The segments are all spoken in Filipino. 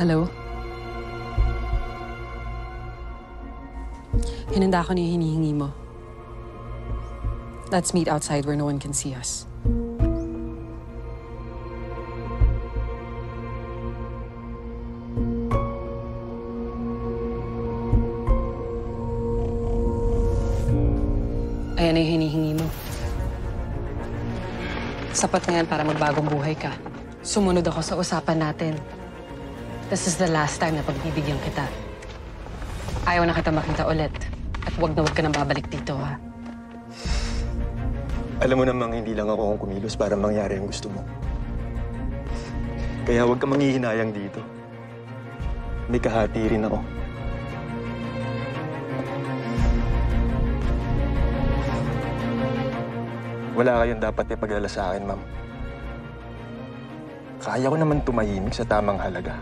Hello? Hinanda ko na yung hinihingi mo. Let's meet outside where no one can see us. Ayan na yung hinihingi mo. Sapat na yan para magbagong buhay ka. Sumunod ako sa usapan natin. This is the last time na pagbibigyan kita. Ayaw na kita makita ulit. At huwag na huwag ka nang babalik dito, ha? Alam mo namang hindi lang ako kung kumilos para mangyari ang gusto mo. Kaya huwag ka manghihinayang dito. May kahati rin ako. Wala kayong dapat ipag-alala sa akin, ma'am. Kaya ko naman tumahimik sa tamang halaga.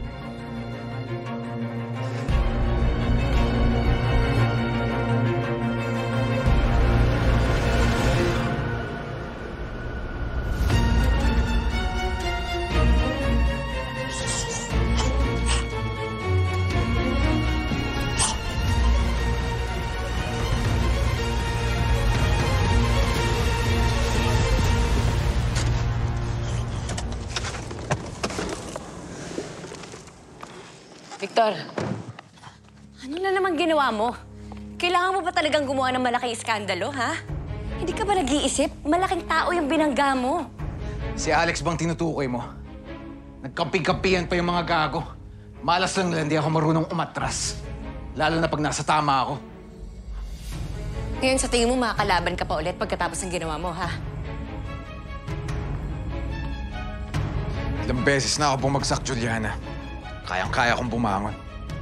Victor, ano na naman ginawa mo? Kailangan mo ba talagang gumawa ng malaking iskandalo, ha? Hindi ka ba nag-iisip? Malaking tao yung binangga mo. Si Alex bang tinutukoy mo? Nagkampi-kampihan pa yung mga gago. Malas lang nila, hindi ako marunong umatras. Lalo na pag nasa tama ako. Ngayon sa tingin mo makakalaban ka pa ulit pagkatapos ng ginawa mo, ha? Ilang beses na ako bumagsak, Juliana. Kayang-kaya kong bumangon.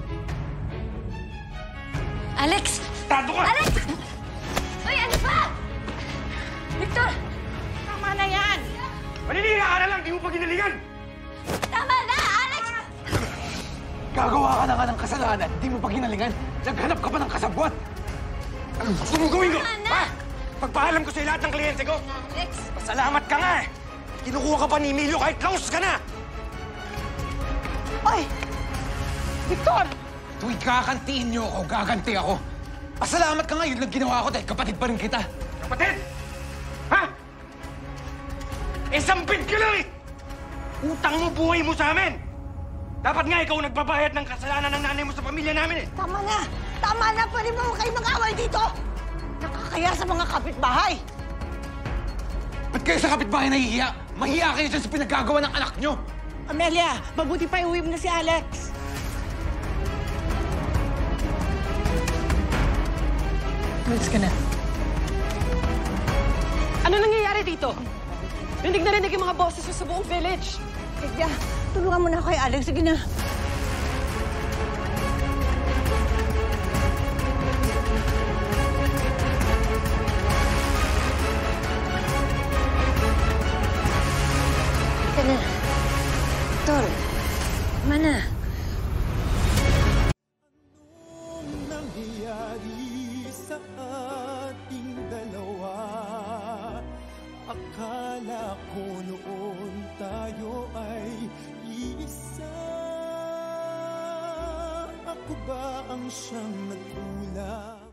Alex! Tado ka! Alex! Uy, ano ba? Victor! Tama na yan! Maninira ka na lang! Di mo pa ginalingan! Tama na, Alex! Gagawa ka na nga ng kasalanan, di mo pa ginalingan. Naghanap ka pa ng kasabwat. Anong gusto mong gawin ko? Tama na! Ha? Pagpaalam ko sa lahat ng kliyente ko! Alex! Pasalamat ka nga eh! Kinukuha ka pa ni Emilio kahit close ka na! Oy! Victor! Tuwing kakantiin niyo ako, gaganti ako. Pasalamat ka nga, yun lang ginawa ko dahil kapatid pa rin kita. Kapatid! Ha? Eh, sampid ka lang eh! Utang mo buhay mo sa amin! Dapat nga ikaw nagbabayad ng kasalanan ng nanay mo sa pamilya namin eh! Tama na! Tama na! Pwede mo kayo mag-away dito! Nakakaya sa mga kapitbahay! Ba't kayo sa kapitbahay nahihiya? Mahiya kayo dyan sa pinagagawa ng anak niyo! Amelia, mabuti pa iuwi mo na si Alex. Umalis ka na. Ano nangyayari dito? Rinig na rinig yung mga boses sa buong village. Lydia, tulungan mo na ako kay Alex. Sige na. Ika na. Victor, tama na. Anong nangyayari sa ating dalawa? Akala ko noon tayo ay iisa. Ako ba ang siyang nagkulang?